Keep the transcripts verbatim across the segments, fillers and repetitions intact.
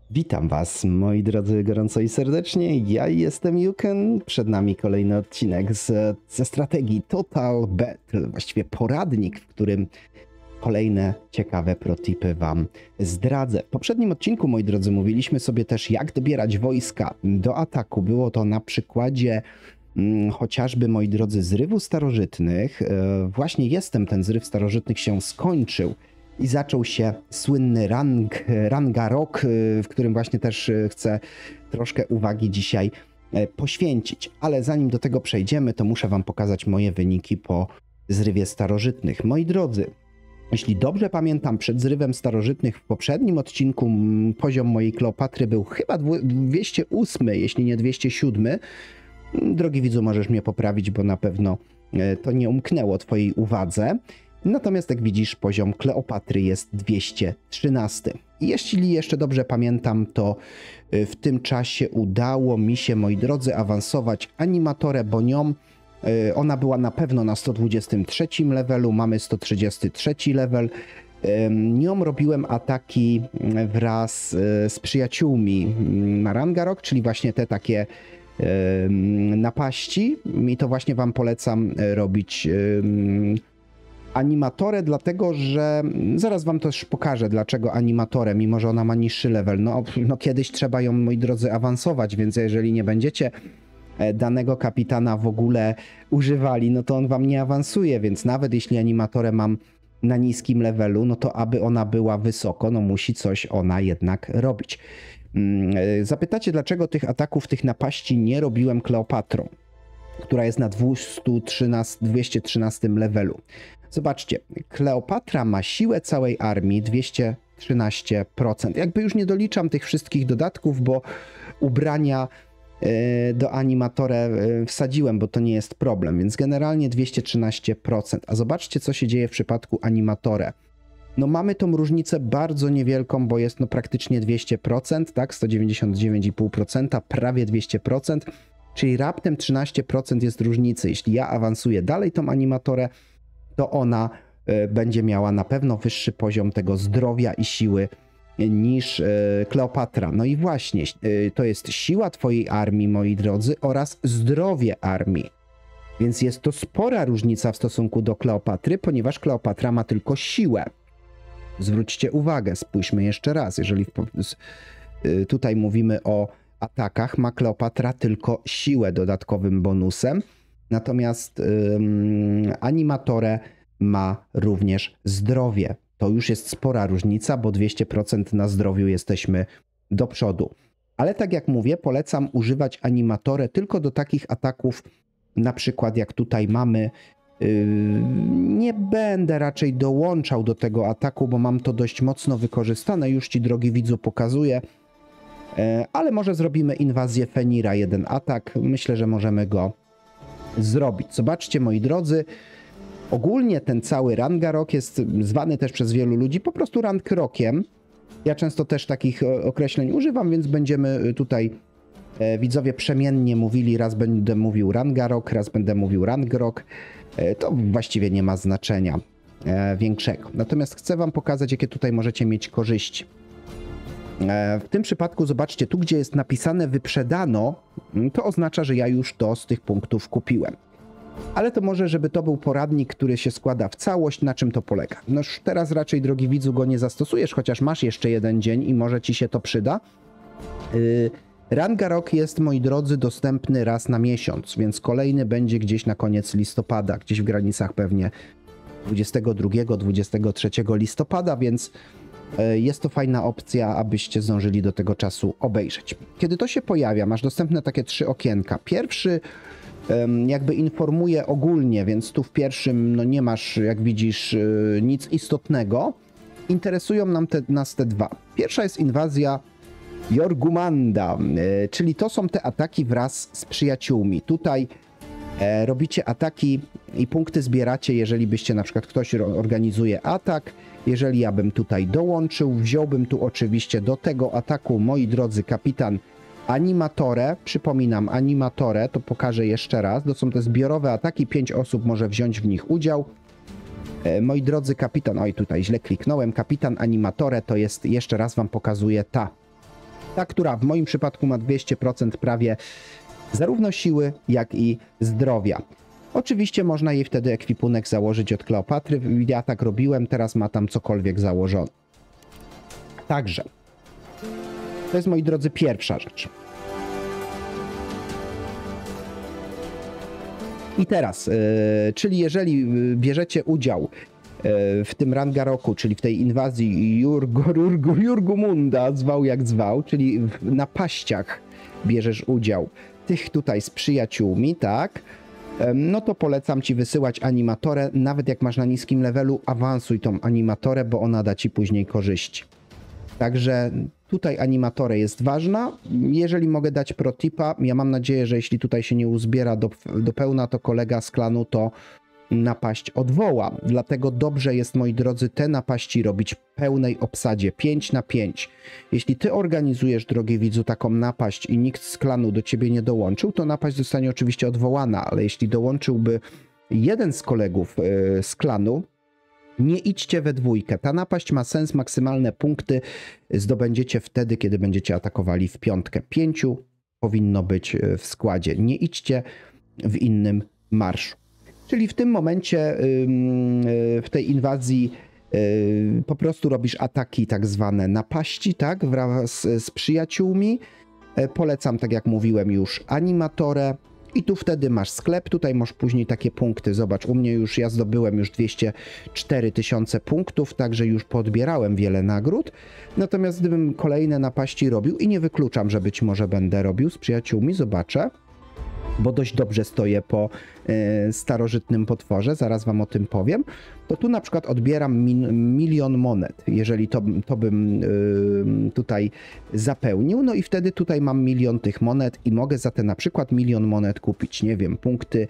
Witam Was, moi drodzy, gorąco i serdecznie. Ja jestem Yuken. Przed nami kolejny odcinek z, ze strategii Total Battle, właściwie poradnik, w którym kolejne ciekawe protipy Wam zdradzę. W poprzednim odcinku, moi drodzy, mówiliśmy sobie też, jak dobierać wojska do ataku. Było to na przykładzie hmm, chociażby, moi drodzy, zrywu starożytnych. E, właśnie jestem, ten zryw starożytnych się skończył. I zaczął się słynny Rang, Rangarok, w którym właśnie też chcę troszkę uwagi dzisiaj poświęcić. Ale zanim do tego przejdziemy, to muszę Wam pokazać moje wyniki po zrywie starożytnych. Moi drodzy, jeśli dobrze pamiętam, przed zrywem starożytnych w poprzednim odcinku poziom mojej Kleopatry był chyba dwieście ósmy, jeśli nie dwieście siódmy. Drogi widzu, możesz mnie poprawić, bo na pewno to nie umknęło Twojej uwadze. Natomiast jak widzisz, poziom Kleopatry jest dwieście trzynasty. I jeśli jeszcze dobrze pamiętam, to w tym czasie udało mi się, moi drodzy, awansować animatorę, bo nią ona była na pewno na sto dwudziestym trzecim levelu, mamy sto trzydziesty trzeci level. Nią robiłem ataki wraz z przyjaciółmi na Rangarok, czyli właśnie te takie napaści. I to właśnie Wam polecam robić animatorę, dlatego że zaraz Wam też pokażę, dlaczego animatorę, mimo że ona ma niższy level. No, no kiedyś trzeba ją, moi drodzy, awansować, więc jeżeli nie będziecie danego kapitana w ogóle używali, no to on Wam nie awansuje, więc nawet jeśli animatorę mam na niskim levelu, no to aby ona była wysoko, no musi coś ona jednak robić. Zapytacie, dlaczego tych ataków, tych napaści nie robiłem Kleopatrą, która jest na dwieście trzynastym levelu. Zobaczcie, Kleopatra ma siłę całej armii dwieście trzynaście procent. Jakby już nie doliczam tych wszystkich dodatków, bo ubrania do animatorę wsadziłem, bo to nie jest problem, więc generalnie dwieście trzynaście procent. A zobaczcie, co się dzieje w przypadku animatorę. No mamy tą różnicę bardzo niewielką, bo jest no praktycznie dwieście procent, tak? sto dziewięćdziesiąt dziewięć i pół procent, prawie dwieście procent. Czyli raptem trzynaście procent jest różnicy. Jeśli ja awansuję dalej tą animatorę, to ona y, będzie miała na pewno wyższy poziom tego zdrowia i siły niż y, Kleopatra. No i właśnie, y, to jest siła Twojej armii, moi drodzy, oraz zdrowie armii. Więc jest to spora różnica w stosunku do Kleopatry, ponieważ Kleopatra ma tylko siłę. Zwróćcie uwagę, spójrzmy jeszcze raz. Jeżeli w, y, tutaj mówimy o atakach, ma Kleopatra tylko siłę dodatkowym bonusem, natomiast ym, animatorę ma również zdrowie. To już jest spora różnica, bo dwieście procent na zdrowiu jesteśmy do przodu. Ale tak jak mówię, polecam używać animatorę tylko do takich ataków, na przykład jak tutaj mamy. Yy, nie będę raczej dołączał do tego ataku, bo mam to dość mocno wykorzystane. Już Ci, drogi widzu, pokazuję. Ale może zrobimy inwazję Fenira, jeden atak. Myślę, że możemy go zrobić. Zobaczcie, moi drodzy, ogólnie ten cały Rangarok jest zwany też przez wielu ludzi po prostu Rangrokiem. Ja często też takich określeń używam, więc będziemy tutaj widzowie przemiennie mówili. Raz będę mówił Rangarok, raz będę mówił Rangrok. To właściwie nie ma znaczenia większego. Natomiast chcę Wam pokazać, jakie tutaj możecie mieć korzyści. W tym przypadku zobaczcie, tu gdzie jest napisane wyprzedano, to oznacza, że ja już to z tych punktów kupiłem. Ale to może, żeby to był poradnik, który się składa w całość, na czym to polega. No już teraz raczej, drogi widzu, go nie zastosujesz, chociaż masz jeszcze jeden dzień i może Ci się to przyda. Yy, Rangarok jest, moi drodzy, dostępny raz na miesiąc, więc kolejny będzie gdzieś na koniec listopada, gdzieś w granicach pewnie dwudziestego drugiego dwudziestego trzeciego listopada, więc jest to fajna opcja, abyście zdążyli do tego czasu obejrzeć. Kiedy to się pojawia, masz dostępne takie trzy okienka. Pierwszy jakby informuje ogólnie, więc tu w pierwszym no nie masz, jak widzisz, nic istotnego. Interesują nam te, nas te dwa. Pierwsza jest inwazja Jorgumanda, czyli to są te ataki wraz z przyjaciółmi. Tutaj robicie ataki i punkty zbieracie, jeżeli byście na przykład ktoś organizuje atak. Jeżeli ja bym tutaj dołączył, wziąłbym tu oczywiście do tego ataku, moi drodzy, kapitan animatorę. Przypominam, animatorę, to pokażę jeszcze raz. To są te zbiorowe ataki, pięć osób może wziąć w nich udział. E, moi drodzy, kapitan, oj tutaj źle kliknąłem, kapitan animatorę to jest, jeszcze raz Wam pokazuję ta Ta, która w moim przypadku ma dwieście procent prawie zarówno siły, jak i zdrowia. Oczywiście można jej wtedy ekwipunek założyć od Kleopatry. Ja tak robiłem, teraz ma tam cokolwiek założone. Także, to jest, moi drodzy, pierwsza rzecz. I teraz, yy, czyli jeżeli bierzecie udział yy, w tym Rangaroku, czyli w tej inwazji Jurgo, Jurgumunda, zwał jak zwał, czyli w napaściach bierzesz udział tych tutaj z przyjaciółmi, tak? No to polecam ci wysyłać animatorę, nawet jak masz na niskim levelu, awansuj tą animatorę, bo ona da ci później korzyści. Także tutaj animatorę jest ważna. Jeżeli mogę dać pro tipa, ja mam nadzieję, że jeśli tutaj się nie uzbiera do, do pełna, to kolega z klanu to napaść odwoła. Dlatego dobrze jest, moi drodzy, te napaści robić w pełnej obsadzie, pięć na pięć. Jeśli ty organizujesz, drogi widzu, taką napaść i nikt z klanu do ciebie nie dołączył, to napaść zostanie oczywiście odwołana, ale jeśli dołączyłby jeden z kolegów yy, z klanu, nie idźcie we dwójkę. Ta napaść ma sens, maksymalne punkty zdobędziecie wtedy, kiedy będziecie atakowali w piątkę. Pięciu powinno być w składzie. Nie idźcie w innym marszu. Czyli w tym momencie, w tej inwazji, po prostu robisz ataki tak zwane napaści, tak, wraz z przyjaciółmi. Polecam, tak jak mówiłem już, animatorę. I tu wtedy masz sklep, tutaj masz później takie punkty. Zobacz, u mnie już, ja zdobyłem już dwieście cztery tysiące punktów, także już podbierałem wiele nagród. Natomiast gdybym kolejne napaści robił, i nie wykluczam, że być może będę robił z przyjaciółmi, zobaczę, bo dość dobrze stoję po y, starożytnym potworze, zaraz wam o tym powiem, to tu na przykład odbieram min, milion monet, jeżeli to, to bym y, tutaj zapełnił, no i wtedy tutaj mam milion tych monet i mogę za te na przykład milion monet kupić, nie wiem, punkty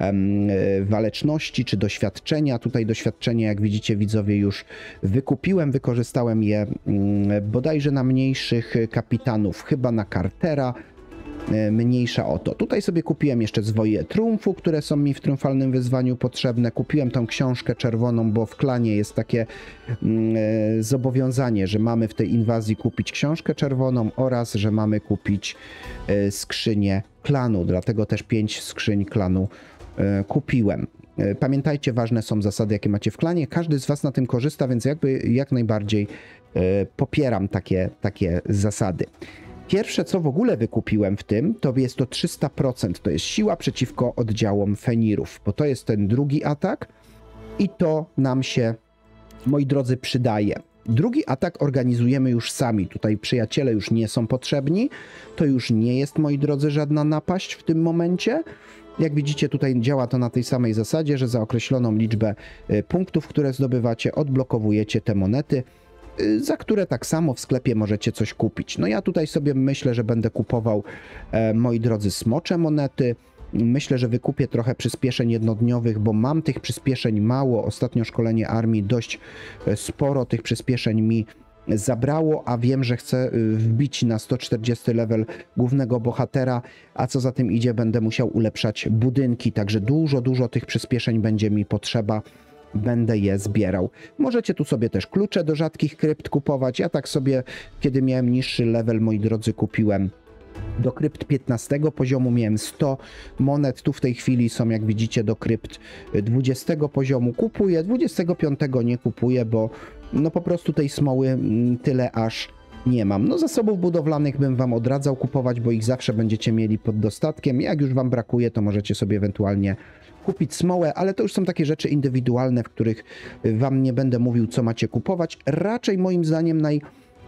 y, waleczności czy doświadczenia. Tutaj doświadczenie, jak widzicie, widzowie, już wykupiłem, wykorzystałem je y, bodajże na mniejszych kapitanów, chyba na Cartera, mniejsza o to. Tutaj sobie kupiłem jeszcze zwoje triumfu, które są mi w triumfalnym wyzwaniu potrzebne. Kupiłem tą książkę czerwoną, bo w klanie jest takie mm, zobowiązanie, że mamy w tej inwazji kupić książkę czerwoną oraz, że mamy kupić e, skrzynię klanu. Dlatego też pięć skrzyń klanu e, kupiłem. E, pamiętajcie, ważne są zasady, jakie macie w klanie. Każdy z was na tym korzysta, więc jakby jak najbardziej e, popieram takie, takie zasady. Pierwsze, co w ogóle wykupiłem w tym, to jest to trzysta procent. To jest siła przeciwko oddziałom Fenirów, bo to jest ten drugi atak i to nam się, moi drodzy, przydaje. Drugi atak organizujemy już sami. Tutaj przyjaciele już nie są potrzebni. To już nie jest, moi drodzy, żadna napaść w tym momencie. Jak widzicie, tutaj działa to na tej samej zasadzie, że za określoną liczbę punktów, które zdobywacie, odblokowujecie te monety, za które tak samo w sklepie możecie coś kupić. No ja tutaj sobie myślę, że będę kupował, e, moi drodzy, smocze monety. Myślę, że wykupię trochę przyspieszeń jednodniowych, bo mam tych przyspieszeń mało. Ostatnio szkolenie armii dość sporo tych przyspieszeń mi zabrało, a wiem, że chcę wbić na sto czterdziesty level głównego bohatera, a co za tym idzie, będę musiał ulepszać budynki, także dużo, dużo tych przyspieszeń będzie mi potrzeba. Będę je zbierał. Możecie tu sobie też klucze do rzadkich krypt kupować. Ja tak sobie, kiedy miałem niższy level, moi drodzy, kupiłem do krypt piętnastego poziomu, miałem sto monet. Tu w tej chwili są, jak widzicie, do krypt dwudziestego poziomu. Kupuję, dwudziestego piątego nie kupuję, bo no po prostu tej smoły tyle aż nie mam. No zasobów budowlanych bym wam odradzał kupować, bo ich zawsze będziecie mieli pod dostatkiem. Jak już wam brakuje, to możecie sobie ewentualnie kupić smołę, ale to już są takie rzeczy indywidualne, w których wam nie będę mówił, co macie kupować. Raczej moim zdaniem naj,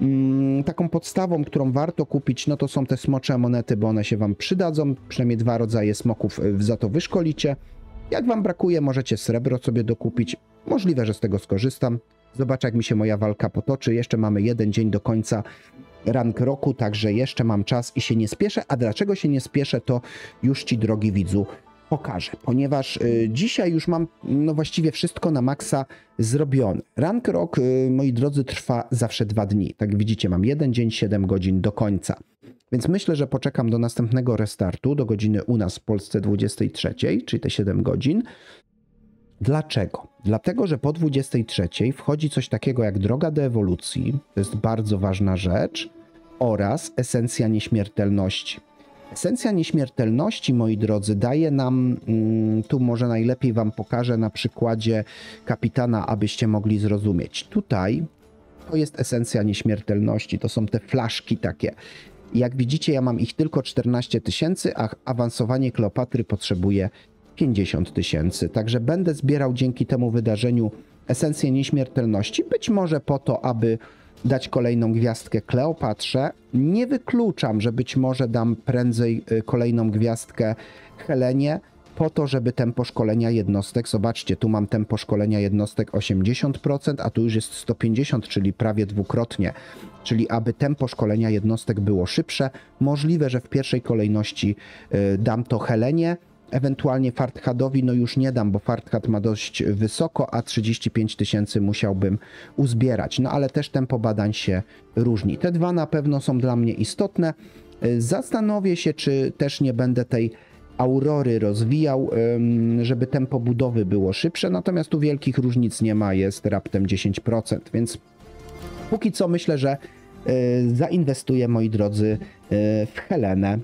mm, taką podstawą, którą warto kupić, no to są te smocze monety, bo one się wam przydadzą. Przynajmniej dwa rodzaje smoków za to wyszkolicie. Jak wam brakuje, możecie srebro sobie dokupić. Możliwe, że z tego skorzystam. Zobaczę, jak mi się moja walka potoczy. Jeszcze mamy jeden dzień do końca rank roku, także jeszcze mam czas i się nie spieszę. A dlaczego się nie spieszę, to już ci, drogi widzu, pokażę, ponieważ y, dzisiaj już mam no właściwie wszystko na maksa zrobione. Rank rok, y, moi drodzy, trwa zawsze dwa dni. Tak widzicie, mam jeden dzień, siedem godzin do końca. Więc myślę, że poczekam do następnego restartu, do godziny u nas w Polsce dwudziestej trzeciej, czyli te siedem godzin. Dlaczego? Dlatego, że po dwudziestej trzeciej wchodzi coś takiego jak droga do ewolucji. To jest bardzo ważna rzecz. oraz esencja nieśmiertelności. Esencja nieśmiertelności, moi drodzy, daje nam, tu może najlepiej wam pokażę na przykładzie kapitana, abyście mogli zrozumieć. Tutaj to jest esencja nieśmiertelności, to są te flaszki takie. Jak widzicie, ja mam ich tylko czternaście tysięcy, a awansowanie Kleopatry potrzebuje pięćdziesiąt tysięcy. Także będę zbierał dzięki temu wydarzeniu esencję nieśmiertelności, być może po to, aby dać kolejną gwiazdkę Kleopatrze. Nie wykluczam, że być może dam prędzej kolejną gwiazdkę Helenie, po to, żeby tempo szkolenia jednostek, zobaczcie, tu mam tempo szkolenia jednostek osiemdziesiąt procent, a tu już jest sto pięćdziesiąt, czyli prawie dwukrotnie. Czyli aby tempo szkolenia jednostek było szybsze, możliwe, że w pierwszej kolejności y, dam to Helenie, ewentualnie Farthadowi, no już nie dam, bo Farthad ma dość wysoko, a trzydzieści pięć tysięcy musiałbym uzbierać. No ale też tempo badań się różni. Te dwa na pewno są dla mnie istotne. Zastanowię się, czy też nie będę tej Aurory rozwijał, żeby tempo budowy było szybsze, natomiast tu wielkich różnic nie ma, jest raptem dziesięć procent, więc póki co myślę, że zainwestuję, moi drodzy, w Helenę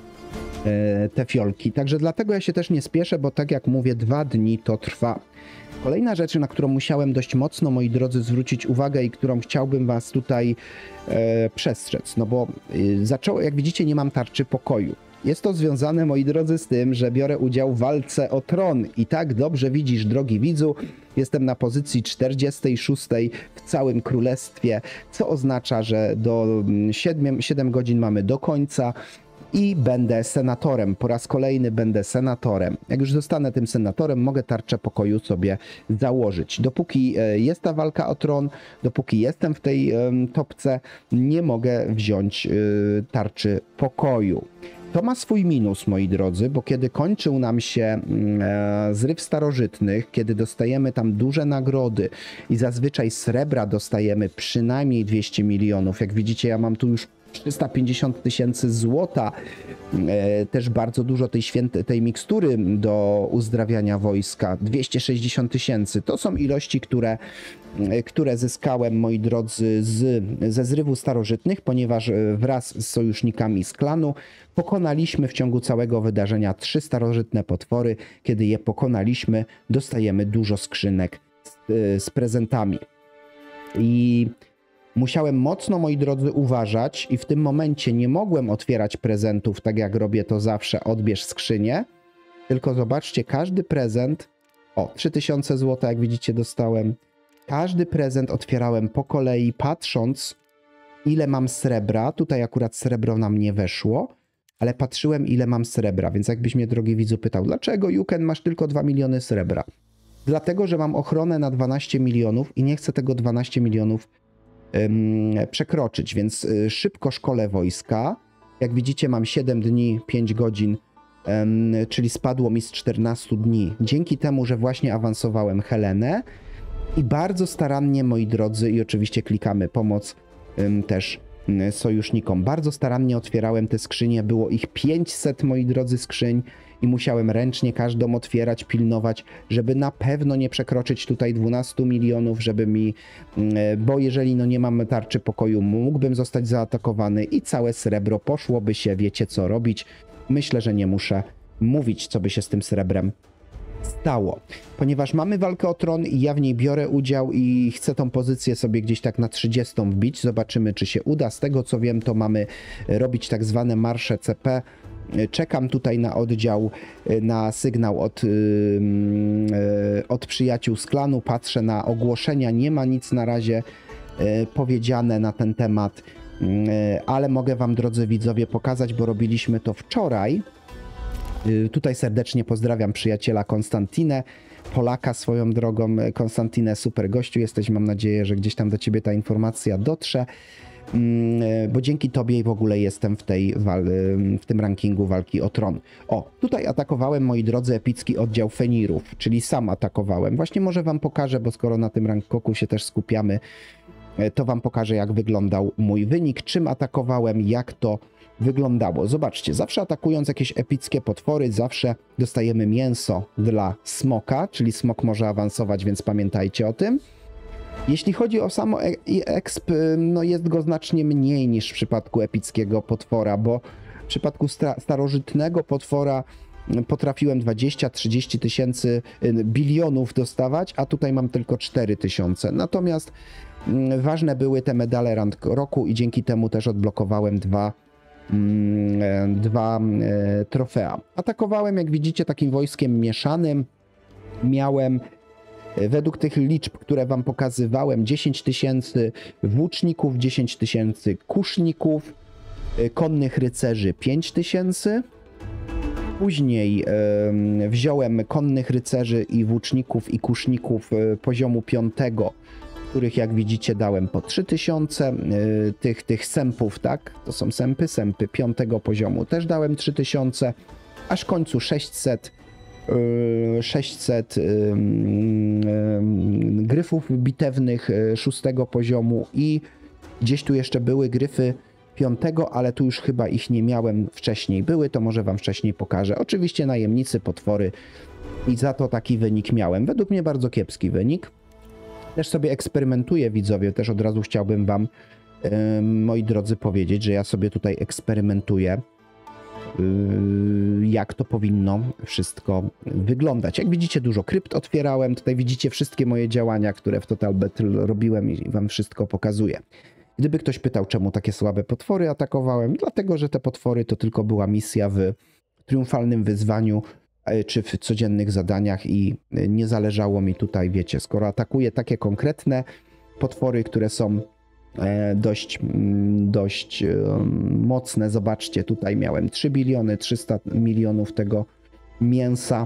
te fiolki. Także dlatego ja się też nie spieszę, bo tak jak mówię, dwa dni to trwa. Kolejna rzecz, na którą musiałem dość mocno, moi drodzy, zwrócić uwagę i którą chciałbym was tutaj e, przestrzec, no bo e, zaczęło, jak widzicie, nie mam tarczy pokoju. Jest to związane, moi drodzy, z tym, że biorę udział w walce o tron i tak dobrze widzisz, drogi widzu, jestem na pozycji czterdziestej szóstej w całym królestwie, co oznacza, że do siedmiu godzin mamy do końca i będę senatorem. Po raz kolejny będę senatorem. Jak już zostanę tym senatorem, mogę tarczę pokoju sobie założyć. Dopóki jest ta walka o tron, dopóki jestem w tej topce, nie mogę wziąć tarczy pokoju. To ma swój minus, moi drodzy, bo kiedy kończył nam się e, zryw starożytnych, kiedy dostajemy tam duże nagrody i zazwyczaj srebra dostajemy przynajmniej dwieście milionów. Jak widzicie, ja mam tu już trzysta pięćdziesiąt tysięcy złota, e, też bardzo dużo tej, święte, tej mikstury do uzdrawiania wojska, dwieście sześćdziesiąt tysięcy. To są ilości, które, e, które zyskałem, moi drodzy, z, ze zrywu starożytnych, ponieważ wraz z sojusznikami z klanu pokonaliśmy w ciągu całego wydarzenia trzy starożytne potwory. Kiedy je pokonaliśmy, dostajemy dużo skrzynek z, z prezentami. I musiałem mocno, moi drodzy, uważać i w tym momencie nie mogłem otwierać prezentów tak jak robię to zawsze, odbierz skrzynię, tylko zobaczcie, każdy prezent, o, trzy tysiące złota, jak widzicie, dostałem. Każdy prezent otwierałem po kolei, patrząc, ile mam srebra. Tutaj akurat srebro nam nie weszło, ale patrzyłem, ile mam srebra, więc jakbyś mnie, drogi widzu, pytał, dlaczego, Juken, masz tylko dwa miliony srebra? Dlatego, że mam ochronę na dwanaście milionów i nie chcę tego dwanaście milionów ym, przekroczyć, więc y, szybko szkolę wojska. Jak widzicie, mam siedem dni, pięć godzin, ym, czyli spadło mi z czternastu dni. Dzięki temu, że właśnie awansowałem Helenę i bardzo starannie, moi drodzy, i oczywiście klikamy pomoc ym, też sojusznikom. Bardzo starannie otwierałem te skrzynie, było ich pięćset, moi drodzy, skrzyń i musiałem ręcznie każdą otwierać, pilnować, żeby na pewno nie przekroczyć tutaj dwunastu milionów, żeby mi, bo jeżeli no nie mamy tarczy pokoju, mógłbym zostać zaatakowany i całe srebro poszłoby się, wiecie co robić. Myślę, że nie muszę mówić, co by się z tym srebrem stało. Ponieważ mamy walkę o tron i ja w niej biorę udział i chcę tą pozycję sobie gdzieś tak na trzydziestą wbić. Zobaczymy, czy się uda. Z tego, co wiem, to mamy robić tak zwane marsze C P. Czekam tutaj na oddział, na sygnał od, od przyjaciół z klanu. Patrzę na ogłoszenia. Nie ma nic na razie powiedziane na ten temat, ale mogę wam, drodzy widzowie, pokazać, bo robiliśmy to wczoraj. Tutaj serdecznie pozdrawiam przyjaciela Konstantinę, Polaka swoją drogą. Konstantinę, super gościu jesteś, mam nadzieję, że gdzieś tam do ciebie ta informacja dotrze, bo dzięki tobie w ogóle jestem w, tej w tym rankingu walki o tron. O, tutaj atakowałem, moi drodzy, epicki oddział Fenirów, czyli sam atakowałem. Właśnie może wam pokażę, bo skoro na tym rankoku się też skupiamy, to wam pokażę, jak wyglądał mój wynik, czym atakowałem, jak to wyglądało. Zobaczcie, zawsze atakując jakieś epickie potwory, zawsze dostajemy mięso dla smoka, czyli smok może awansować, więc pamiętajcie o tym. Jeśli chodzi o samo e exp, no jest go znacznie mniej niż w przypadku epickiego potwora, bo w przypadku starożytnego potwora potrafiłem dwadzieścia trzydzieści tysięcy bilionów dostawać, a tutaj mam tylko cztery tysiące. Natomiast ważne były te medale rank roku i dzięki temu też odblokowałem dwa, dwa trofea. Atakowałem, jak widzicie, takim wojskiem mieszanym. Miałem według tych liczb, które wam pokazywałem, dziesięć tysięcy włóczników, dziesięć tysięcy kuszników, konnych rycerzy pięć tysięcy. Później e, wziąłem konnych rycerzy i włóczników i kuszników e, poziomu piątego, których jak widzicie dałem po trzy tysiące. E, tych, tych sępów, tak? To są sępy, sępy piątego poziomu też dałem trzy tysiące, aż w końcu sześćset, e, sześćset e, e, gryfów bitewnych e, szóstego poziomu i gdzieś tu jeszcze były gryfy piątego, ale tu już chyba ich nie miałem wcześniej. Były, to może wam wcześniej pokażę. Oczywiście najemnicy, potwory i za to taki wynik miałem. Według mnie bardzo kiepski wynik. Też sobie eksperymentuję, widzowie, też od razu chciałbym wam, yy, moi drodzy, powiedzieć, że ja sobie tutaj eksperymentuję, yy, jak to powinno wszystko wyglądać. Jak widzicie, dużo krypt otwierałem. Tutaj widzicie wszystkie moje działania, które w Total Battle robiłem i wam wszystko pokazuję. Gdyby ktoś pytał, czemu takie słabe potwory atakowałem, dlatego, że te potwory to tylko była misja w triumfalnym wyzwaniu czy w codziennych zadaniach i nie zależało mi tutaj, wiecie, skoro atakuję takie konkretne potwory, które są dość, dość mocne, zobaczcie, tutaj miałem trzy biliony, trzysta milionów tego mięsa.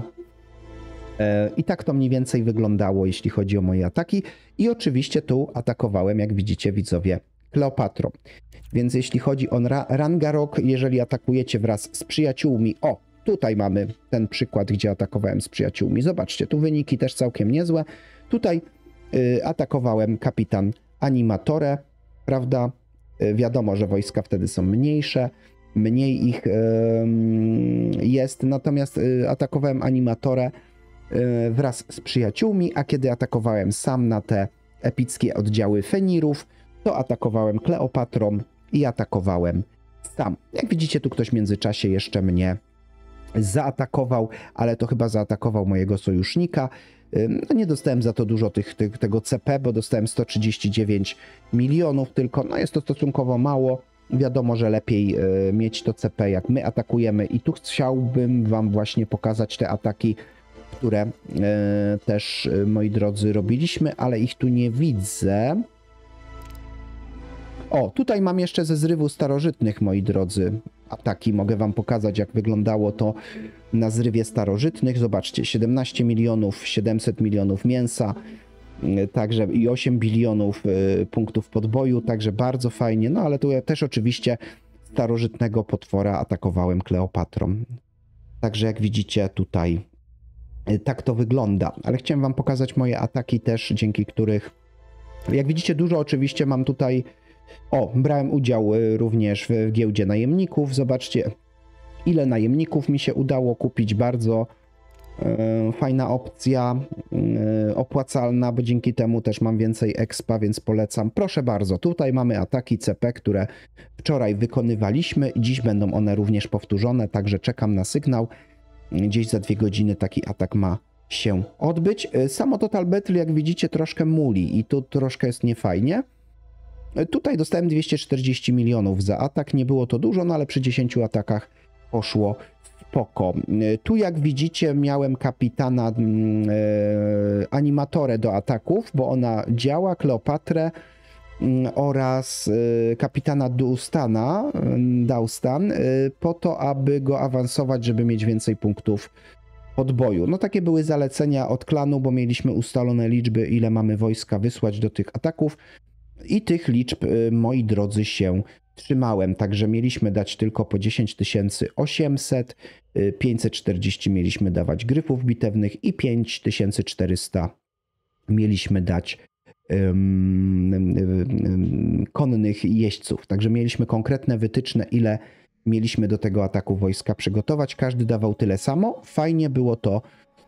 I tak to mniej więcej wyglądało, jeśli chodzi o moje ataki. I oczywiście tu atakowałem, jak widzicie, widzowie, Kleopatrą. Więc jeśli chodzi o Rangarok, jeżeli atakujecie wraz z przyjaciółmi, o, tutaj mamy ten przykład, gdzie atakowałem z przyjaciółmi. Zobaczcie, tu wyniki też całkiem niezłe. Tutaj y, atakowałem kapitan Animatore, prawda? Y, wiadomo, że wojska wtedy są mniejsze, mniej ich y, jest, natomiast y, atakowałem Animatore y, wraz z przyjaciółmi, a kiedy atakowałem sam na te epickie oddziały Fenirów, to atakowałem Kleopatrą i atakowałem sam. Jak widzicie, tu ktoś w międzyczasie jeszcze mnie zaatakował, ale to chyba zaatakował mojego sojusznika. No nie dostałem za to dużo tych, tych, tego C P, bo dostałem sto trzydzieści dziewięć milionów tylko. No jest to stosunkowo mało. Wiadomo, że lepiej y, mieć to C P, jak my atakujemy. I tu chciałbym wam właśnie pokazać te ataki, które y, też, y, moi drodzy, robiliśmy, ale ich tu nie widzę. O, tutaj mam jeszcze ze zrywu starożytnych, moi drodzy, ataki. Mogę wam pokazać, jak wyglądało to na zrywie starożytnych. Zobaczcie, siedemnaście milionów, siedemset milionów mięsa, także i osiem bilionów y, punktów podboju, także bardzo fajnie. No ale tu ja też oczywiście starożytnego potwora atakowałem Kleopatrą. Także jak widzicie tutaj y, tak to wygląda. Ale chciałem wam pokazać moje ataki też, dzięki których, jak widzicie, dużo oczywiście mam tutaj. O, brałem udział również w giełdzie najemników. Zobaczcie, ile najemników mi się udało kupić. Bardzo e, fajna opcja, e, opłacalna, bo dzięki temu też mam więcej expa, więc polecam. Proszę bardzo, tutaj mamy ataki C P, które wczoraj wykonywaliśmy i dziś będą one również powtórzone, także czekam na sygnał. Gdzieś za dwie godziny taki atak ma się odbyć. Samo Total Battle, jak widzicie, troszkę muli i tu troszkę jest niefajnie. Tutaj dostałem dwieście czterdzieści milionów za atak, nie było to dużo, no ale przy dziesięciu atakach poszło spoko. Tu jak widzicie miałem kapitana e, Animatore do ataków, bo ona działa, Kleopatrę e, oraz e, kapitana Daustana, Daustan, e, po to, aby go awansować, żeby mieć więcej punktów podboju. No takie były zalecenia od klanu, bo mieliśmy ustalone liczby, ile mamy wojska wysłać do tych ataków. I tych liczb, moi drodzy, się trzymałem. Także mieliśmy dać tylko po dziesięć tysięcy osiemset, pięćset czterdzieści mieliśmy dawać gryfów bitewnych i pięć tysięcy czterysta mieliśmy dać um, um, konnych jeźdźców. Także mieliśmy konkretne wytyczne, ile mieliśmy do tego ataku wojska przygotować. Każdy dawał tyle samo. Fajnie było to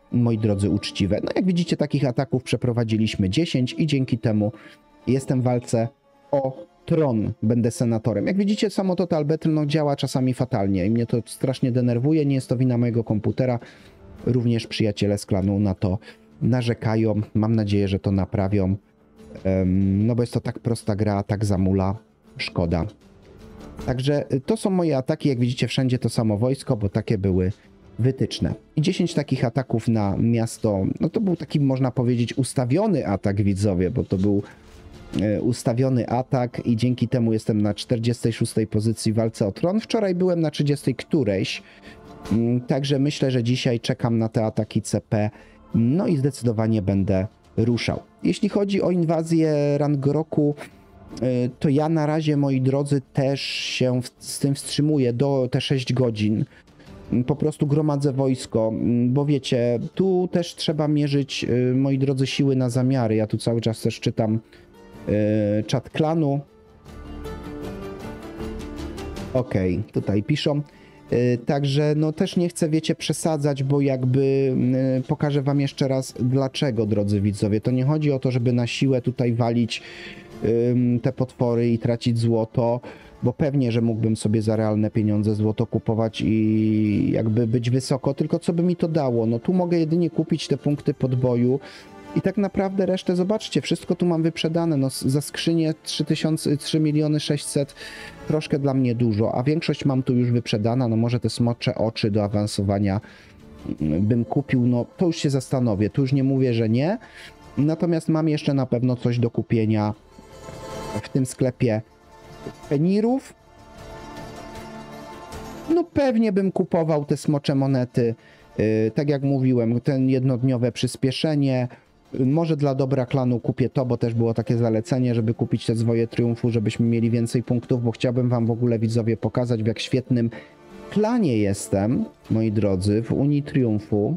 moi drodzy, uczciwe. No jak widzicie, takich ataków przeprowadziliśmy dziesięć i dzięki temu jestem w walce o tron, będę senatorem. Jak widzicie, samo Total Battle no, działa czasami fatalnie i mnie to strasznie denerwuje, nie jest to wina mojego komputera. Również przyjaciele z klanu na to narzekają. Mam nadzieję, że to naprawią. Um, no bo jest to tak prosta gra, tak zamula. Szkoda. Także to są moje ataki. Jak widzicie, wszędzie to samo wojsko, bo takie były wytyczne. I dziesięć takich ataków na miasto. No to był taki, można powiedzieć, ustawiony atak, widzowie, bo to był e, ustawiony atak i dzięki temu jestem na czterdziestej szóstej pozycji w walce o tron. Wczoraj byłem na trzydziestej którejś. Także myślę, że dzisiaj czekam na te ataki C P, no i zdecydowanie będę ruszał. Jeśli chodzi o inwazję Rangoroku, to ja na razie, moi drodzy, też się z tym wstrzymuję do te sześć godzin. Po prostu gromadzę wojsko, bo wiecie, tu też trzeba mierzyć, moi drodzy, siły na zamiary. Ja tu cały czas też czytam czat klanu. Okej, okay, tutaj piszą. Także no też nie chcę, wiecie, przesadzać, bo jakby pokażę wam jeszcze raz dlaczego, drodzy widzowie. To nie chodzi o to, żeby na siłę tutaj walić te potwory i tracić złoto, bo pewnie, że mógłbym sobie za realne pieniądze złoto kupować i jakby być wysoko, tylko co by mi to dało? No tu mogę jedynie kupić te punkty podboju i tak naprawdę resztę, zobaczcie, wszystko tu mam wyprzedane, no za skrzynię trzy miliony sześćset, troszkę dla mnie dużo, a większość mam tu już wyprzedana, no może te smocze oczy do awansowania bym kupił, no to już się zastanowię, tu już nie mówię, że nie, natomiast mam jeszcze na pewno coś do kupienia w tym sklepie fenirów. No pewnie bym kupował te smocze monety, yy, tak jak mówiłem, ten jednodniowe przyspieszenie. Może dla dobra klanu kupię to, bo też było takie zalecenie, żeby kupić te zwoje triumfu, żebyśmy mieli więcej punktów, bo chciałbym wam w ogóle, widzowie, pokazać, w jak świetnym klanie jestem, moi drodzy, w Unii Triumfu.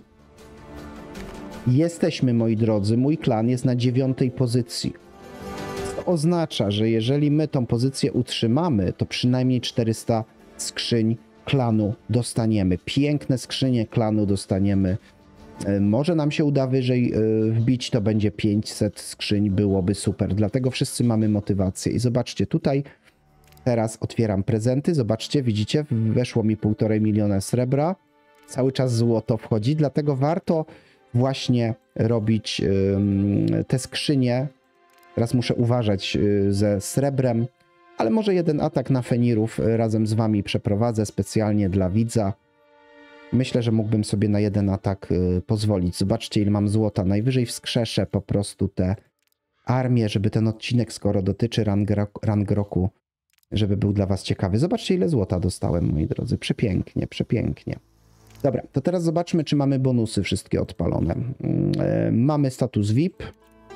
Jesteśmy, moi drodzy, mój klan jest na dziewiątej pozycji. To oznacza, że jeżeli my tą pozycję utrzymamy, to przynajmniej czterysta skrzyń klanu dostaniemy. Piękne skrzynie klanu dostaniemy. Może nam się uda wyżej wbić, to będzie pięćset skrzyń, byłoby super. Dlatego wszyscy mamy motywację. I zobaczcie, tutaj teraz otwieram prezenty. Zobaczcie, widzicie, weszło mi półtorej miliona srebra. Cały czas złoto wchodzi, dlatego warto właśnie robić te skrzynie. Teraz muszę uważać ze srebrem, ale może jeden atak na fenirów razem z wami przeprowadzę specjalnie dla widza. Myślę, że mógłbym sobie na jeden atak y, pozwolić. Zobaczcie, ile mam złota. Najwyżej wskrzeszę po prostu te armie, żeby ten odcinek, skoro dotyczy Rangroku, żeby był dla was ciekawy. Zobaczcie, ile złota dostałem, moi drodzy. Przepięknie, przepięknie. Dobra, to teraz zobaczmy, czy mamy bonusy wszystkie odpalone. Yy, mamy status V I P.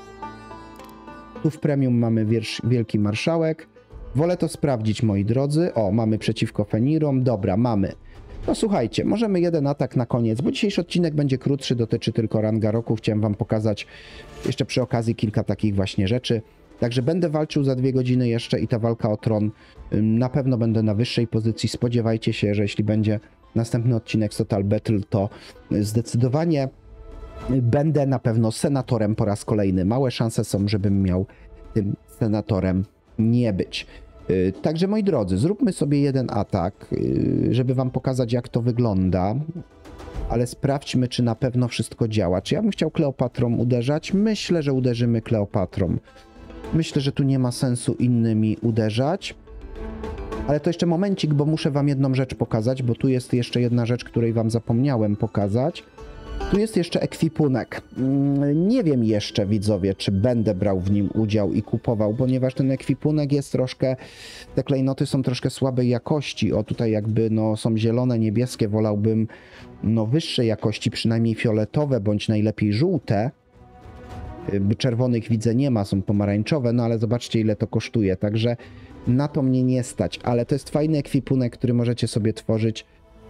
Tu w premium mamy wiersz, Wielki Marszałek. Wolę to sprawdzić, moi drodzy. O, mamy przeciwko Fenirom. Dobra, mamy. No słuchajcie, możemy jeden atak na koniec, bo dzisiejszy odcinek będzie krótszy, dotyczy tylko Rangaroku. Chciałem wam pokazać jeszcze przy okazji kilka takich właśnie rzeczy. Także będę walczył za dwie godziny jeszcze i ta walka o tron, na pewno będę na wyższej pozycji. Spodziewajcie się, że jeśli będzie następny odcinek z Total Battle, to zdecydowanie będę na pewno senatorem po raz kolejny. Małe szanse są, żebym miał tym senatorem nie być. Także moi drodzy, zróbmy sobie jeden atak, żeby wam pokazać, jak to wygląda, ale sprawdźmy, czy na pewno wszystko działa. Czy ja bym chciał Kleopatrą uderzać? Myślę, że uderzymy Kleopatrą. Myślę, że tu nie ma sensu innymi uderzać. Ale to jeszcze momencik, bo muszę wam jedną rzecz pokazać, bo tu jest jeszcze jedna rzecz, której wam zapomniałem pokazać. Tu jest jeszcze ekwipunek. Nie wiem jeszcze, widzowie, czy będę brał w nim udział i kupował, ponieważ ten ekwipunek jest troszkę, te klejnoty są troszkę słabej jakości. O, tutaj jakby no, są zielone, niebieskie, wolałbym no, wyższej jakości, przynajmniej fioletowe, bądź najlepiej żółte. Czerwonych widzę nie ma, są pomarańczowe, no ale zobaczcie, ile to kosztuje, także na to mnie nie stać, ale to jest fajny ekwipunek, który możecie sobie tworzyć.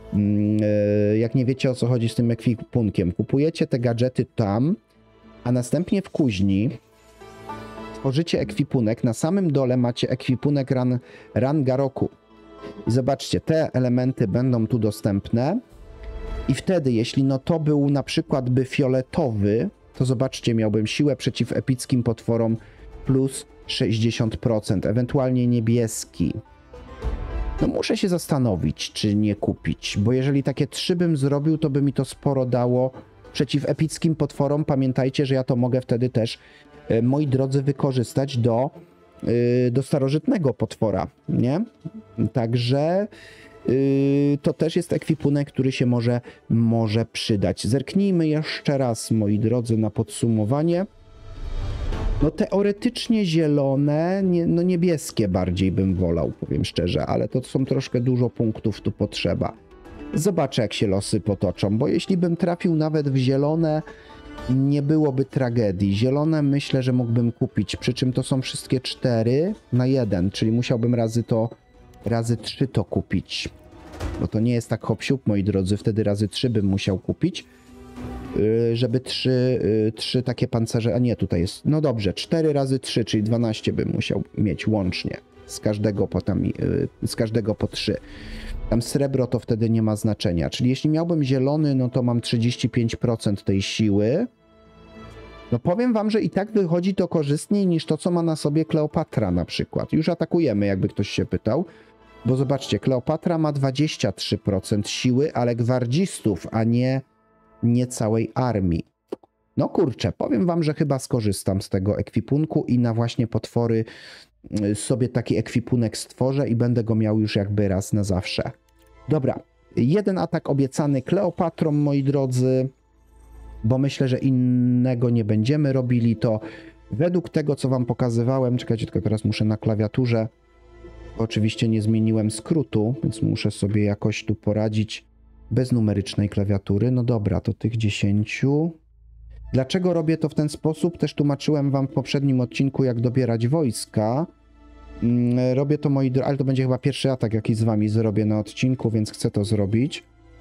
Jak nie wiecie, o co chodzi z tym ekwipunkiem, kupujecie te gadżety tam, a następnie w kuźni tworzycie ekwipunek, na samym dole macie ekwipunek Ran, Rangaroku. I zobaczcie, te elementy będą tu dostępne I wtedy, jeśli no to był na przykład by fioletowy, to zobaczcie, miałbym siłę przeciw epickim potworom plus sześćdziesiąt procent, ewentualnie niebieski. No muszę się zastanowić, czy nie kupić, bo jeżeli takie trzy bym zrobił, to by mi to sporo dało przeciw epickim potworom. Pamiętajcie, że ja to mogę wtedy też, moi drodzy, wykorzystać do, do starożytnego potwora, nie? Także to też jest ekwipunek, który się może, może przydać. Zerknijmy jeszcze raz, moi drodzy, na podsumowanie. No teoretycznie zielone, nie, no niebieskie bardziej bym wolał, powiem szczerze, ale to są troszkę dużo punktów tu potrzeba. Zobaczę, jak się losy potoczą, bo jeśli bym trafił nawet w zielone, nie byłoby tragedii. Zielone myślę, że mógłbym kupić, przy czym to są wszystkie cztery na jeden, czyli musiałbym razy to, razy trzy to kupić. Bo to nie jest tak hop-siup, moi drodzy, wtedy razy trzy bym musiał kupić, żeby trzy, trzy takie pancerze, a nie, tutaj jest, no dobrze, cztery razy trzy, czyli dwanaście bym musiał mieć łącznie, z każdego po, tam, z każdego po trzy. Tam srebro to wtedy nie ma znaczenia, czyli jeśli miałbym zielony, no to mam trzydzieści pięć procent tej siły. No powiem wam, że i tak wychodzi to korzystniej niż to, co ma na sobie Kleopatra na przykład. Już atakujemy, jakby ktoś się pytał, bo zobaczcie, Kleopatra ma dwadzieścia trzy procent siły, ale gwardzistów, a nie nie całej armii. No kurczę, powiem wam, że chyba skorzystam z tego ekwipunku i na właśnie potwory sobie taki ekwipunek stworzę i będę go miał już jakby raz na zawsze. Dobra, jeden atak obiecany Kleopatrą, moi drodzy, bo myślę, że innego nie będziemy robili. To według tego, co wam pokazywałem, czekajcie, tylko teraz muszę na klawiaturze, oczywiście nie zmieniłem skrótu, więc muszę sobie jakoś tu poradzić bez numerycznej klawiatury. No dobra, to tych dziesięciu. Dlaczego robię to w ten sposób? Też tłumaczyłem wam w poprzednim odcinku, jak dobierać wojska. Robię to, moi drodzy, ale to będzie chyba pierwszy atak, jaki z wami zrobię na odcinku, więc chcę to zrobić.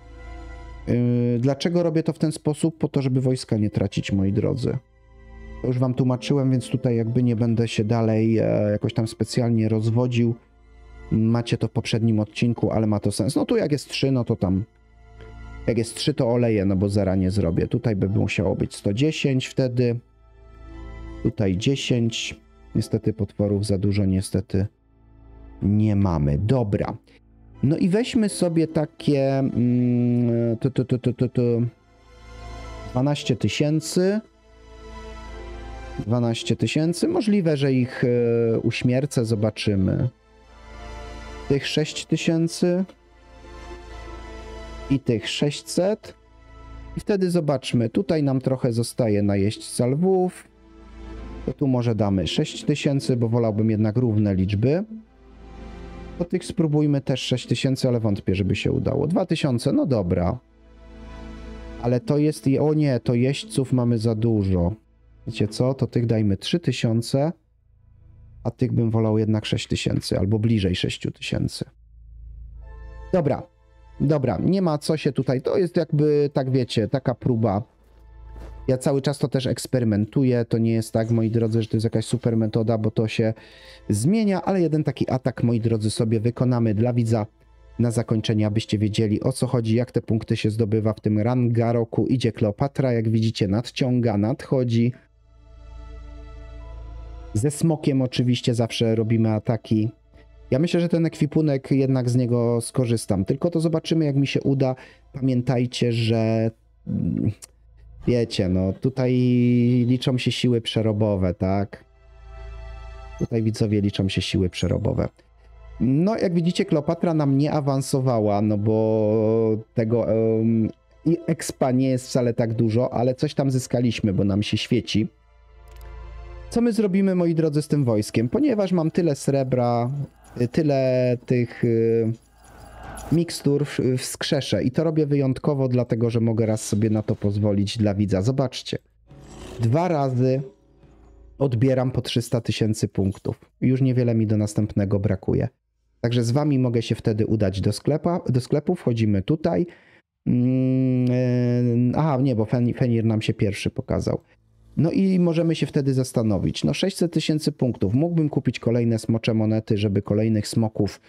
Dlaczego robię to w ten sposób? Po to, żeby wojska nie tracić, moi drodzy. To już wam tłumaczyłem, więc tutaj jakby nie będę się dalej jakoś tam specjalnie rozwodził. Macie to w poprzednim odcinku, ale ma to sens. No tu jak jest trzy, no to tam jak jest trzy, to oleję, no bo zera nie zrobię. Tutaj by musiało być sto dziesięć wtedy. Tutaj dziesięć. Niestety potworów za dużo niestety nie mamy. Dobra. No i weźmy sobie takie mm, to, to, to, to, to, to dwanaście tysięcy. dwanaście tysięcy. Możliwe, że ich e, uśmiercę, zobaczymy. Tych sześć tysięcy. I tych sześćset. I wtedy zobaczmy, tutaj nam trochę zostaje najeźdźca lwów. To tu może damy sześć tysięcy, bo wolałbym jednak równe liczby. Po tych spróbujmy też sześć tysięcy, ale wątpię, żeby się udało. dwa tysiące, no dobra. Ale to jest, o nie, to jeźdźców mamy za dużo. Wiecie co, to tych dajmy trzy tysiące, a tych bym wolał jednak sześć tysięcy, albo bliżej sześć tysięcy. Dobra. Dobra, nie ma co się tutaj, to jest jakby, tak wiecie, taka próba. Ja cały czas to też eksperymentuję, to nie jest tak, moi drodzy, że to jest jakaś super metoda, bo to się zmienia, ale jeden taki atak, moi drodzy, sobie wykonamy dla widza na zakończenie, abyście wiedzieli, o co chodzi, jak te punkty się zdobywa w tym Rangaroku. Idzie Kleopatra, jak widzicie, nadciąga, nadchodzi. Ze smokiem oczywiście zawsze robimy ataki. Ja myślę, że ten ekwipunek, jednak z niego skorzystam. Tylko to zobaczymy, jak mi się uda. Pamiętajcie, że wiecie, no tutaj liczą się siły przerobowe, tak? Tutaj widzowie liczą się siły przerobowe. No, jak widzicie, Kleopatra nam nie awansowała, no bo tego um, expa nie jest wcale tak dużo, ale coś tam zyskaliśmy, bo nam się świeci. Co my zrobimy, moi drodzy, z tym wojskiem? Ponieważ mam tyle srebra, tyle tych y, mikstur wskrzeszę i to robię wyjątkowo, dlatego że mogę raz sobie na to pozwolić dla widza. Zobaczcie, dwa razy odbieram po trzysta tysięcy punktów. Już niewiele mi do następnego brakuje. Także z wami mogę się wtedy udać do, sklepa, do sklepu, wchodzimy tutaj. Mm, yy, aha, nie, bo Fen, Fenir nam się pierwszy pokazał. No i możemy się wtedy zastanowić. No sześćset tysięcy punktów. Mógłbym kupić kolejne smocze monety, żeby kolejnych smoków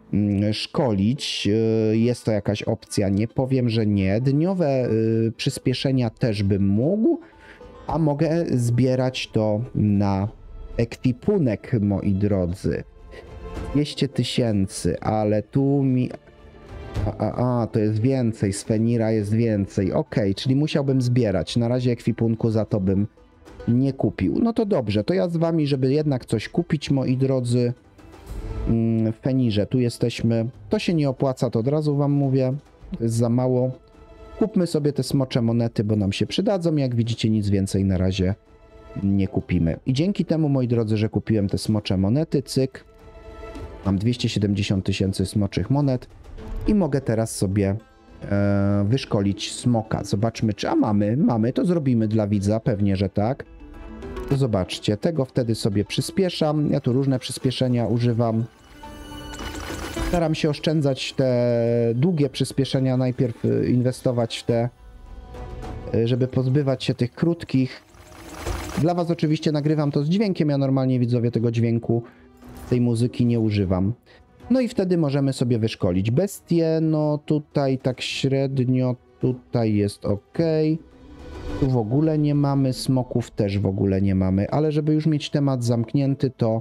szkolić. Jest to jakaś opcja, nie powiem, że nie. Dniowe przyspieszenia też bym mógł, a mogę zbierać to na ekwipunek, moi drodzy. dwieście tysięcy, ale tu mi... A, a, a, to jest więcej, z Fenira jest więcej. Ok, czyli musiałbym zbierać. Na razie ekwipunku za to bym nie kupił. No to dobrze, to ja z wami, żeby jednak coś kupić, moi drodzy. W Fenirze, tu jesteśmy. To się nie opłaca, to od razu wam mówię. To jest za mało. Kupmy sobie te smocze monety, bo nam się przydadzą. Jak widzicie, nic więcej na razie nie kupimy. I dzięki temu, moi drodzy, że kupiłem te smocze monety, cyk. Mam dwieście siedemdziesiąt tysięcy smoczych monet i mogę teraz sobie e, wyszkolić smoka. Zobaczmy, czy... A mamy, mamy, to zrobimy dla widza, pewnie, że tak. To zobaczcie, tego wtedy sobie przyspieszam. Ja tu różne przyspieszenia używam. Staram się oszczędzać te długie przyspieszenia, najpierw inwestować w te, żeby pozbywać się tych krótkich. Dla was oczywiście nagrywam to z dźwiękiem, ja normalnie, widzowie, tego dźwięku, tej muzyki nie używam. No i wtedy możemy sobie wyszkolić bestie. No tutaj tak średnio, tutaj jest ok. Tu w ogóle nie mamy, smoków też w ogóle nie mamy, ale żeby już mieć temat zamknięty, to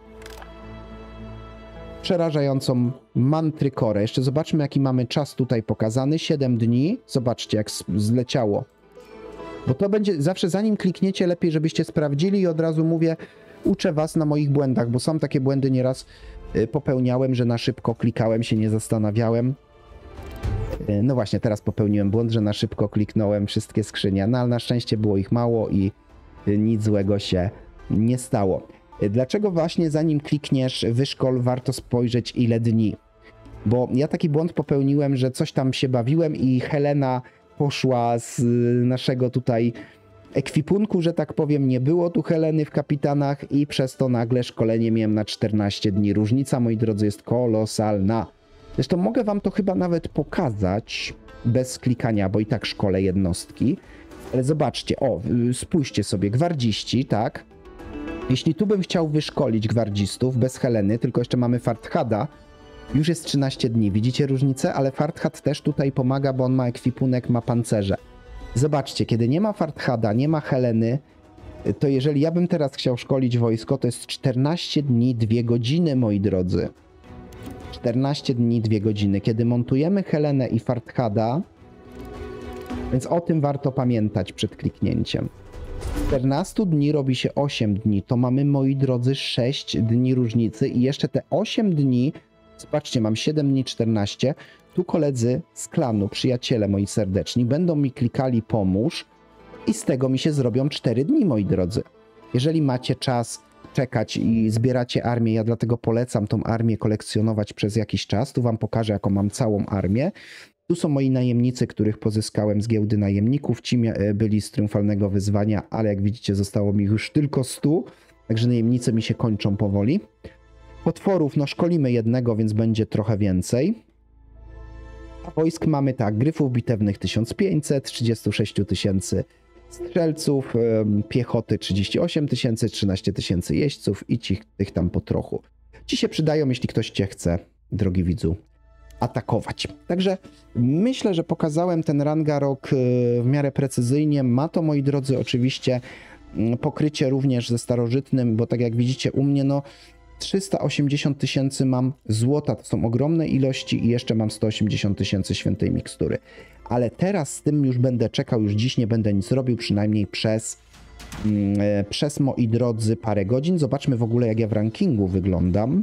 przerażającą mantrykorę. Jeszcze zobaczmy, jaki mamy czas tutaj pokazany. siedem dni. Zobaczcie, jak zleciało. Bo to będzie zawsze, zanim klikniecie, lepiej, żebyście sprawdzili i od razu mówię, uczę was na moich błędach, bo sam takie błędy nieraz popełniałem, że na szybko klikałem, się nie zastanawiałem. No właśnie, teraz popełniłem błąd, że na szybko kliknąłem wszystkie skrzynie, no ale na szczęście było ich mało i nic złego się nie stało. Dlaczego właśnie zanim klikniesz wyszkol, warto spojrzeć ile dni? Bo ja taki błąd popełniłem, że coś tam się bawiłem i Helena poszła z naszego tutaj ekwipunku, że tak powiem, nie było tu Heleny w kapitanach i przez to nagle szkolenie miałem na czternaście dni. Różnica, moi drodzy, jest kolosalna. Zresztą mogę wam to chyba nawet pokazać bez klikania, bo i tak szkole jednostki. Ale zobaczcie, o, spójrzcie sobie, gwardziści, tak? Jeśli tu bym chciał wyszkolić gwardzistów bez Heleny, tylko jeszcze mamy Farthada, już jest trzynaście dni. Widzicie różnicę? Ale Farthad też tutaj pomaga, bo on ma ekwipunek, ma pancerze. Zobaczcie, kiedy nie ma Farthada, nie ma Heleny, to jeżeli ja bym teraz chciał szkolić wojsko, to jest czternaście dni, dwie godziny, moi drodzy. czternaście dni, dwie godziny. Kiedy montujemy Helenę i Farthada, więc o tym warto pamiętać przed kliknięciem. Z czternastu dni robi się osiem dni. To mamy, moi drodzy, sześć dni różnicy i jeszcze te osiem dni, zobaczcie, mam siedem dni, czternaście. Tu koledzy z klanu, przyjaciele moi serdeczni, będą mi klikali pomóż i z tego mi się zrobią cztery dni, moi drodzy. Jeżeli macie czas czekać i zbieracie armię, ja dlatego polecam tą armię kolekcjonować przez jakiś czas. Tu wam pokażę, jaką mam całą armię. Tu są moi najemnicy, których pozyskałem z giełdy najemników. Ci byli z triumfalnego wyzwania, ale jak widzicie, zostało mi już tylko stu. Także najemnicy mi się kończą powoli. Potworów, no szkolimy jednego, więc będzie trochę więcej. A wojsk mamy tak, gryfów bitewnych tysiąc pięćset, trzydzieści sześć tysięcy strzelców, piechoty trzydzieści osiem tysięcy, trzynaście tysięcy jeźdźców i ci, tych tam po trochu. Ci się przydają, jeśli ktoś cię chce, drogi widzu, atakować. Także myślę, że pokazałem ten Ragnarok w miarę precyzyjnie. Ma to, moi drodzy, oczywiście pokrycie również ze starożytnym, bo tak jak widzicie u mnie, no trzysta osiemdziesiąt tysięcy mam złota, to są ogromne ilości i jeszcze mam sto osiemdziesiąt tysięcy świętej mikstury. Ale teraz z tym już będę czekał, już dziś nie będę nic robił, przynajmniej przez, mm, przez moi drodzy parę godzin. Zobaczmy w ogóle, jak ja w rankingu wyglądam.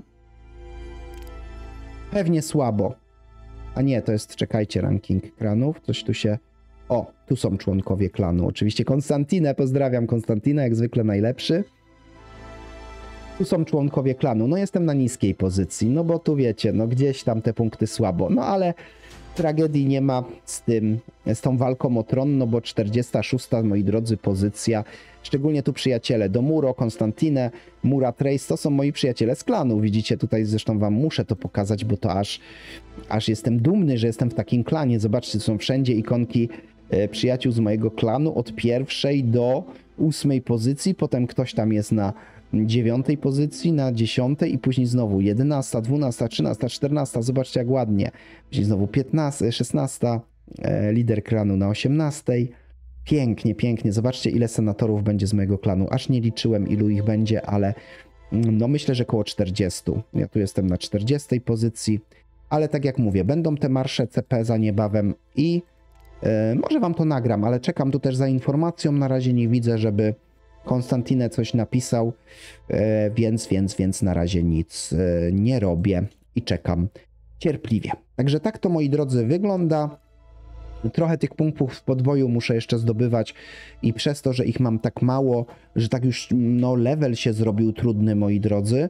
Pewnie słabo. A nie, to jest, czekajcie, ranking klanów, coś tu się... O, tu są członkowie klanu. Oczywiście Konstantinę, pozdrawiam Konstantinę, jak zwykle najlepszy. Tu są członkowie klanu. No jestem na niskiej pozycji, no bo tu wiecie, no gdzieś tam te punkty słabo. No ale tragedii nie ma z tym, z tą walką o tron, no bo czterdziesta szósta, moi drodzy, pozycja. Szczególnie tu przyjaciele Domuro, Konstantinę, Murat Reis, to są moi przyjaciele z klanu. Widzicie, tutaj zresztą wam muszę to pokazać, bo to aż, aż jestem dumny, że jestem w takim klanie. Zobaczcie, są wszędzie ikonki e, przyjaciół z mojego klanu, od pierwszej do ósmej pozycji, potem ktoś tam jest na dziewiątej pozycji na dziesiątej i później znowu jedenasta, dwunasta, trzynasta, czternasta. Zobaczcie jak ładnie. Później znowu piętnasta, szesnasta, e, lider klanu na osiemnastej. Pięknie, pięknie. Zobaczcie ile senatorów będzie z mojego klanu. Aż nie liczyłem ilu ich będzie, ale no myślę, że około czterdzieści. Ja tu jestem na czterdziestej pozycji, ale tak jak mówię, będą te marsze C P za niebawem i e, może wam to nagram, ale czekam tu też za informacją. Na razie nie widzę, żeby Konstantine coś napisał, e, więc, więc, więc na razie nic e, nie robię i czekam cierpliwie. Także tak to, moi drodzy, wygląda. Trochę tych punktów w podwoju muszę jeszcze zdobywać i przez to, że ich mam tak mało, że tak już no, level się zrobił trudny, moi drodzy,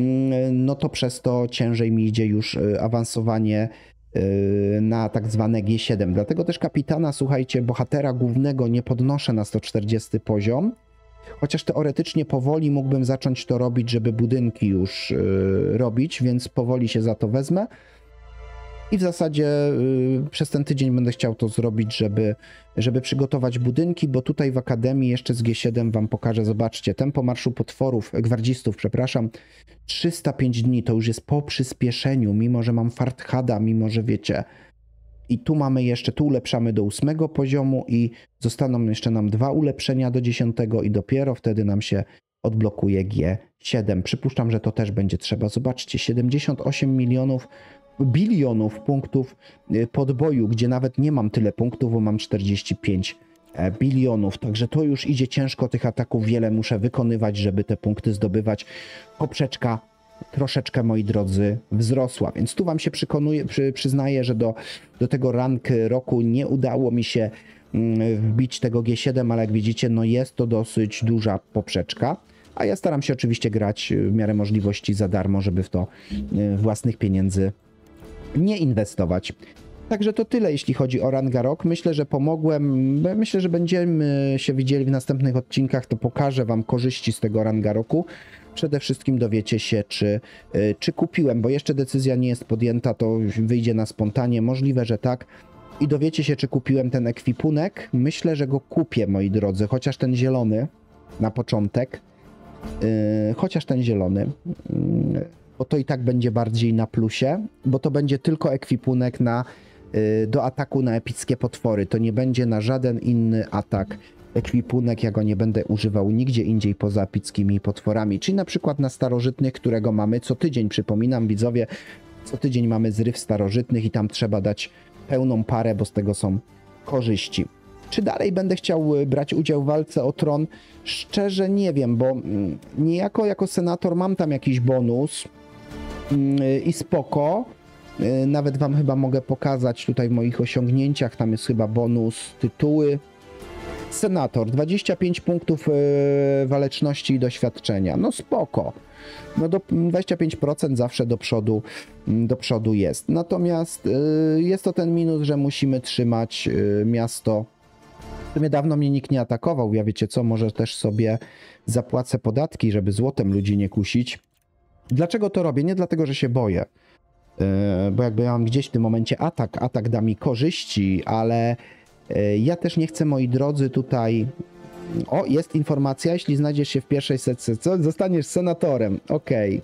no to przez to ciężej mi idzie już awansowanie na tak zwane G siedem. Dlatego też kapitana, słuchajcie, bohatera głównego nie podnoszę na sto czterdziesty poziom, chociaż teoretycznie powoli mógłbym zacząć to robić, żeby budynki już robić, więc powoli się za to wezmę. I w zasadzie y, przez ten tydzień będę chciał to zrobić, żeby, żeby przygotować budynki, bo tutaj w Akademii jeszcze z G siedem wam pokażę, zobaczcie, tempo marszu potworów, gwardzistów, przepraszam, trzysta pięć dni, to już jest po przyspieszeniu, mimo że mam Farthada, mimo że wiecie, i tu mamy jeszcze, tu ulepszamy do ósmego poziomu i zostaną jeszcze nam dwa ulepszenia do dziesiątego i dopiero wtedy nam się odblokuje G siedem. Przypuszczam, że to też będzie trzeba, zobaczcie, siedemdziesiąt osiem milionów bilionów punktów podboju, gdzie nawet nie mam tyle punktów, bo mam czterdzieści pięć bilionów. Także to już idzie ciężko, tych ataków wiele muszę wykonywać, żeby te punkty zdobywać. Poprzeczka troszeczkę, moi drodzy, wzrosła, więc tu wam się przekonuję, przy, przyznaję, że do, do tego rank roku nie udało mi się wbić tego G siedem, ale jak widzicie, no jest to dosyć duża poprzeczka. A ja staram się oczywiście grać w miarę możliwości za darmo, żeby w to własnych pieniędzy nie inwestować. Także to tyle, jeśli chodzi o ranga rok. Myślę, że pomogłem. Myślę, że będziemy się widzieli w następnych odcinkach. To pokażę wam korzyści z tego ranga roku. Przede wszystkim dowiecie się, czy, czy kupiłem, bo jeszcze decyzja nie jest podjęta, to wyjdzie na spontanie. Możliwe, że tak. I dowiecie się, czy kupiłem ten ekwipunek. Myślę, że go kupię, moi drodzy. Chociaż ten zielony na początek. Yy, chociaż ten zielony. Yy, bo to i tak będzie bardziej na plusie, bo to będzie tylko ekwipunek na, y, do ataku na epickie potwory. To nie będzie na żaden inny atak ekwipunek, ja go nie będę używał nigdzie indziej poza epickimi potworami. Czyli na przykład na starożytnych, którego mamy co tydzień, przypominam widzowie, co tydzień mamy zryw starożytnych i tam trzeba dać pełną parę, bo z tego są korzyści. Czy dalej będę chciał brać udział w walce o tron? Szczerze nie wiem, bo niejako jako senator mam tam jakiś bonus i spoko. Nawet wam chyba mogę pokazać tutaj w moich osiągnięciach, tam jest chyba bonus tytuły. Senator, dwadzieścia pięć punktów waleczności i doświadczenia. No spoko. No do dwadzieścia pięć procent zawsze do przodu, do przodu jest. Natomiast jest to ten minus, że musimy trzymać miasto. W sumie dawno mnie nikt nie atakował. Ja wiecie co, może też sobie zapłacę podatki, żeby złotem ludzi nie kusić. Dlaczego to robię? Nie dlatego, że się boję. Yy, bo jakby ja mam gdzieś w tym momencie atak, atak da mi korzyści, ale yy, ja też nie chcę, moi drodzy, tutaj... O, jest informacja, jeśli znajdziesz się w pierwszej setce, co? Zostaniesz senatorem. Okej.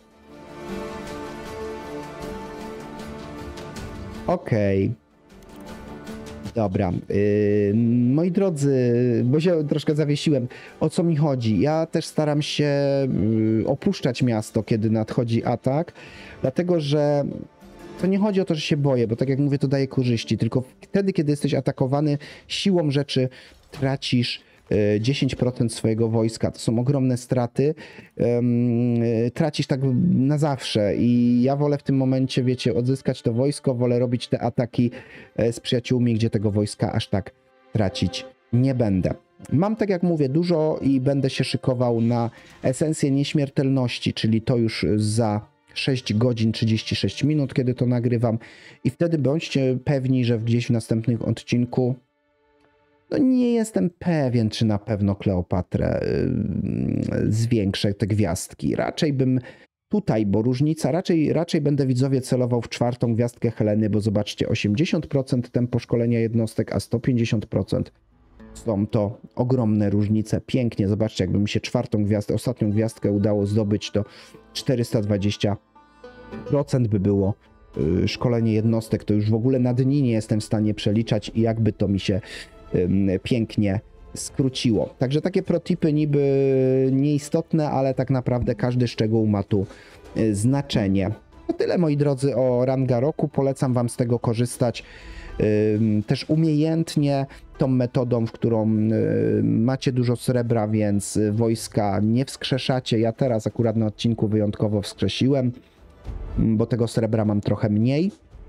Okay. Okej. Okay. Dobra, yy, moi drodzy, bo się troszkę zawiesiłem, o co mi chodzi? Ja też staram się yy, opuszczać miasto, kiedy nadchodzi atak, dlatego że to nie chodzi o to, że się boję, bo tak jak mówię, to daje korzyści, tylko wtedy, kiedy jesteś atakowany, siłą rzeczy tracisz dziesięć procent swojego wojska. To są ogromne straty. Um, tracisz tak na zawsze i ja wolę w tym momencie, wiecie, odzyskać to wojsko, wolę robić te ataki z przyjaciółmi, gdzie tego wojska aż tak tracić nie będę. Mam, tak jak mówię, dużo i będę się szykował na esencję nieśmiertelności, czyli to już za sześć godzin trzydzieści sześć minut, kiedy to nagrywam i wtedy bądźcie pewni, że gdzieś w następnym odcinku no nie jestem pewien, czy na pewno Kleopatrę yy, zwiększę te gwiazdki. Raczej bym tutaj, bo różnica, raczej, raczej będę widzowie celował w czwartą gwiazdkę Heleny, bo zobaczcie, osiemdziesiąt procent tempo szkolenia jednostek, a sto pięćdziesiąt procent Są to ogromne różnice. Pięknie, zobaczcie, jakby mi się czwartą gwiazdę, ostatnią gwiazdkę udało zdobyć, to czterysta dwadzieścia procent by było. Szkolenie jednostek to już w ogóle na dni nie jestem w stanie przeliczać i jakby to mi się pięknie skróciło. Także takie protipy niby nieistotne, ale tak naprawdę każdy szczegół ma tu znaczenie. To tyle, moi drodzy, o ranga roku. Polecam wam z tego korzystać też umiejętnie, tą metodą, w którą macie dużo srebra, więc wojska nie wskrzeszacie. Ja teraz akurat na odcinku wyjątkowo wskrzesiłem, bo tego srebra mam trochę mniej.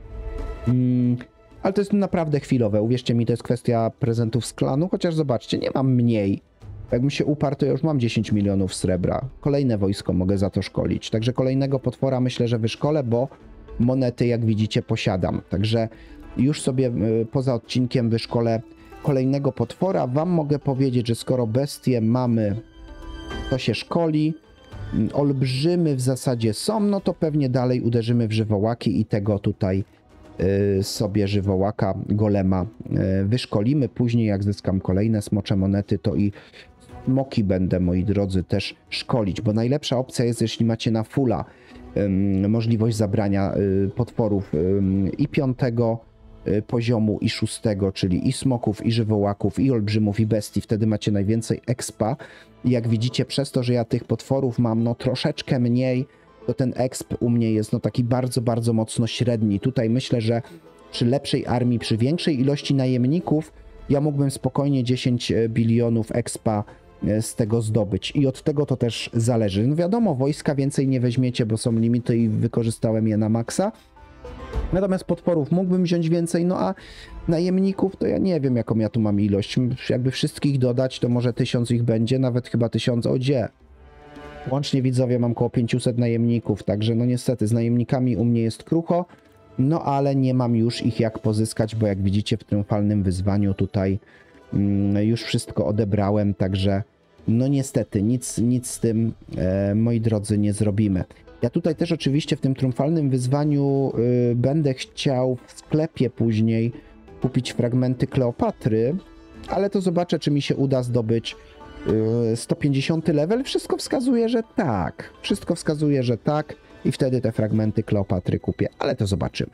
Ale to jest naprawdę chwilowe. Uwierzcie mi, to jest kwestia prezentów z klanu, chociaż zobaczcie, nie mam mniej. Jakbym się uparł, to ja już mam dziesięć milionów srebra. Kolejne wojsko mogę za to szkolić. Także kolejnego potwora myślę, że wyszkolę, bo monety, jak widzicie, posiadam. Także już sobie poza odcinkiem wyszkolę kolejnego potwora. Wam mogę powiedzieć, że skoro bestie mamy, to się szkoli. Olbrzymy w zasadzie są, no to pewnie dalej uderzymy w żywołaki i tego tutaj y, sobie żywołaka, golema y, wyszkolimy. Później jak zyskam kolejne smocze monety, to i smoki będę, moi drodzy, też szkolić, bo najlepsza opcja jest, jeśli macie na fulla y, możliwość zabrania y, potworów y, i piątego poziomu i szóstego, czyli i smoków, i żywołaków, i olbrzymów, i bestii. Wtedy macie najwięcej expa. I jak widzicie, przez to, że ja tych potworów mam no troszeczkę mniej, to ten exp u mnie jest no taki bardzo, bardzo mocno średni. Tutaj myślę, że przy lepszej armii, przy większej ilości najemników, ja mógłbym spokojnie dziesięć bilionów expa z tego zdobyć. I od tego to też zależy. No wiadomo, wojska więcej nie weźmiecie, bo są limity i wykorzystałem je na maksa. Natomiast potworów mógłbym wziąć więcej, no a najemników to ja nie wiem, jaką ja tu mam ilość. Jakby wszystkich dodać, to może tysiąc ich będzie, nawet chyba tysiąc, o gdzie? Łącznie, widzowie, mam około pięćset najemników, także no niestety z najemnikami u mnie jest krucho, no ale nie mam już ich jak pozyskać, bo jak widzicie w triumfalnym wyzwaniu tutaj mm, już wszystko odebrałem, także no niestety nic, nic z tym, e, moi drodzy, nie zrobimy. Ja tutaj też oczywiście w tym triumfalnym wyzwaniu y, będę chciał w sklepie później kupić fragmenty Kleopatry, ale to zobaczę, czy mi się uda zdobyć y, sto pięćdziesiąty level. Wszystko wskazuje, że tak. Wszystko wskazuje, że tak i wtedy te fragmenty Kleopatry kupię, ale to zobaczymy.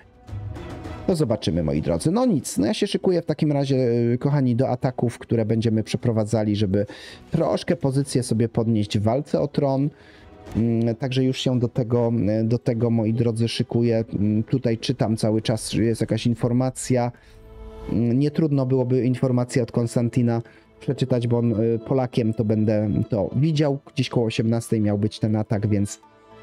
To zobaczymy, moi drodzy. No nic, no ja się szykuję w takim razie, y, kochani, do ataków, które będziemy przeprowadzali, żeby troszkę pozycję sobie podnieść w walce o tron. Także już się do tego, do tego, moi drodzy, szykuję. Tutaj czytam cały czas, że jest jakaś informacja. Nie trudno byłoby informację od Konstantina przeczytać, bo on Polakiem, to będę to widział. Gdzieś koło osiemnastej miał być ten atak, więc,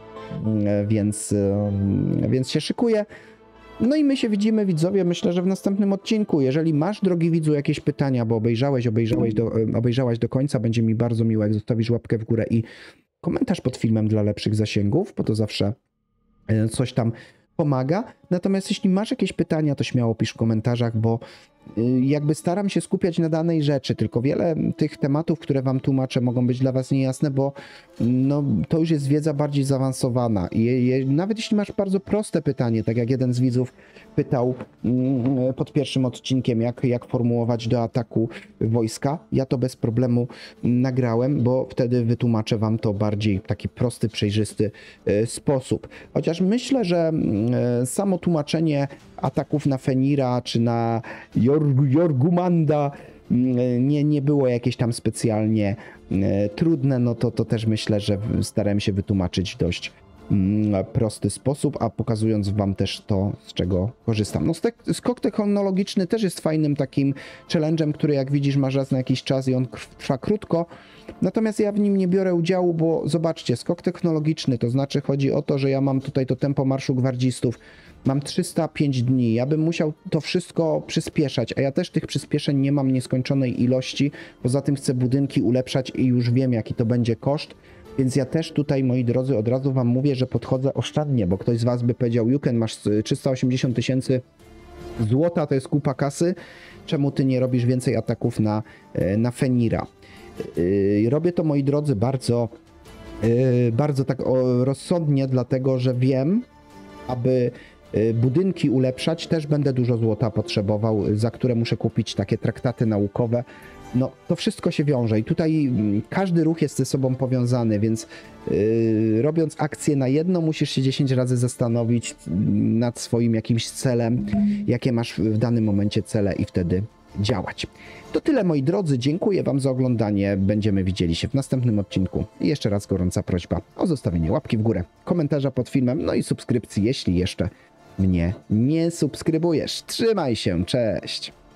więc, więc się szykuję. No i my się widzimy, widzowie, myślę, że w następnym odcinku. Jeżeli masz, drogi widzu, jakieś pytania, bo obejrzałeś, obejrzałeś do, obejrzałaś do końca, będzie mi bardzo miło, jak zostawisz łapkę w górę i komentarz pod filmem dla lepszych zasięgów, bo to zawsze coś tam pomaga. Natomiast jeśli masz jakieś pytania, to śmiało pisz w komentarzach, bo jakby staram się skupiać na danej rzeczy, tylko wiele tych tematów, które wam tłumaczę, mogą być dla was niejasne, bo no, to już jest wiedza bardziej zaawansowana. I je, nawet jeśli masz bardzo proste pytanie, tak jak jeden z widzów pytał mm, pod pierwszym odcinkiem, jak, jak formułować do ataku wojska, ja to bez problemu nagrałem, bo wtedy wytłumaczę wam to bardziej w taki prosty, przejrzysty y, sposób. Chociaż myślę, że y, samo tłumaczenie ataków na Fenira czy na Jorg Jorgumanda nie, nie było jakieś tam specjalnie e, trudne, no to, to też myślę, że starałem się wytłumaczyć w dość mm, prosty sposób, a pokazując wam też to, z czego korzystam. No skok technologiczny też jest fajnym takim challenge'em, który jak widzisz masz raz na jakiś czas i on trwa krótko, natomiast ja w nim nie biorę udziału, bo zobaczcie, skok technologiczny, to znaczy chodzi o to, że ja mam tutaj to tempo marszu gwardzistów, mam trzysta pięć dni, ja bym musiał to wszystko przyspieszać, a ja też tych przyspieszeń nie mam nieskończonej ilości, poza tym chcę budynki ulepszać i już wiem, jaki to będzie koszt, więc ja też tutaj, moi drodzy, od razu wam mówię, że podchodzę oszczędnie, bo ktoś z was by powiedział, Juken, masz trzysta osiemdziesiąt tysięcy złota, to jest kupa kasy, czemu ty nie robisz więcej ataków na, na Fenira? Robię to, moi drodzy, bardzo, bardzo tak rozsądnie, dlatego, że wiem, aby budynki ulepszać, też będę dużo złota potrzebował, za które muszę kupić takie traktaty naukowe, no to wszystko się wiąże i tutaj mm, każdy ruch jest ze sobą powiązany, więc yy, robiąc akcję na jedno, musisz się dziesięć razy zastanowić nad swoim jakimś celem, jakie masz w danym momencie cele i wtedy działać. To tyle, moi drodzy, dziękuję wam za oglądanie, będziemy widzieli się w następnym odcinku i jeszcze raz gorąca prośba o zostawienie łapki w górę, komentarza pod filmem, no i subskrypcji, jeśli jeszcze mnie nie subskrybujesz. Trzymaj się, cześć!